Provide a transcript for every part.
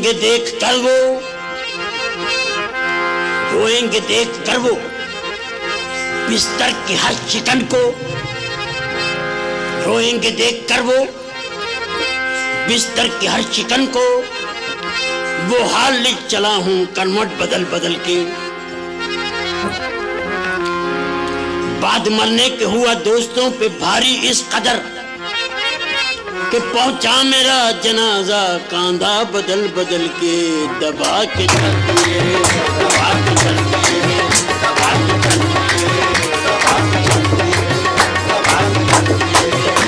रोएंगे देख कर वो, रोएंगे देख कर वो बिस्तर की हर चिकन को, रोएंगे देख कर वो बिस्तर की हर चिकन को। वो हाल लिख चला हूं करवट बदल बदल के। बाद मरने के हुआ दोस्तों पे भारी इस कदर कि पहुंचा मेरा जनाजा कांधा बदल बदल के। दबा के चल दिए, दबा के चल दिए, दबा के चल दिए, दबा के चल दिए, दबा के चल दिए,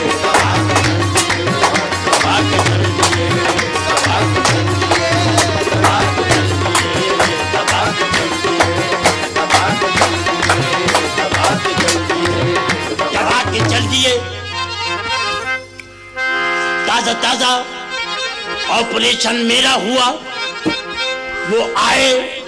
दबा के चल दिए, दबा के चल दिए, दबा के चल दिए, दबा के चल दिए, दबा के चल दिए, दबा के चल दिए, दबा के चल दिए। ताजा ताजा ऑपरेशन मेरा हुआ, वो आए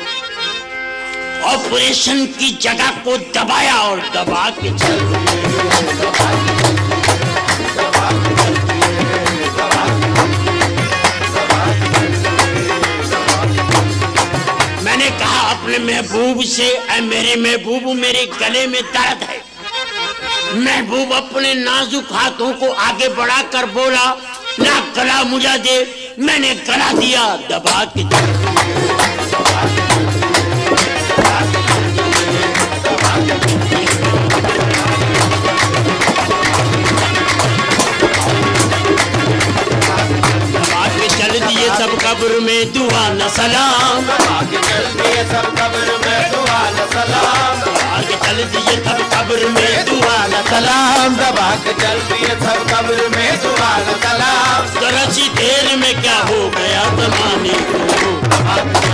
ऑपरेशन की जगह को दबाया और दबा के चल दिए, दबा के चल दिए, दबा के चल दिए, दबा के चल दिए, दबा के चल दिए, दबा के चल दिए। मैंने कहा अपने महबूब से, ऐ मेरे महबूब मेरे गले में दर्द है। महबूब अपने नाजुक हाथों को आगे बढ़ाकर बोला, ना गला मुझा दे। मैंने गला दिया, दबा के चल दिए, दबा के चल दिए, दबा के चल दिए, दबा के चल दिए, दबा के चल दिए सब कब्र में दुआ न सलाम, दबा के चल दिए सब कब्र में दुआ न सलाम, दबा के चल दिए सब कब्र में दुआ न सलाम, दबा के चल दिए सब कब्र में दुआ न सलाम। जरा सी देर में क्या हो गया जमाने को,